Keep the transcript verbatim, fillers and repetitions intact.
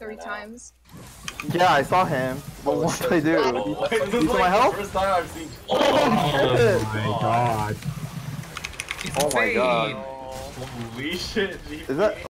three times. Yeah, I saw him. But what did I do? Oh, He, this he is saw my like health? the first time I've seen. Oh, Oh my god. oh my god. Holy shit, G P. Is that?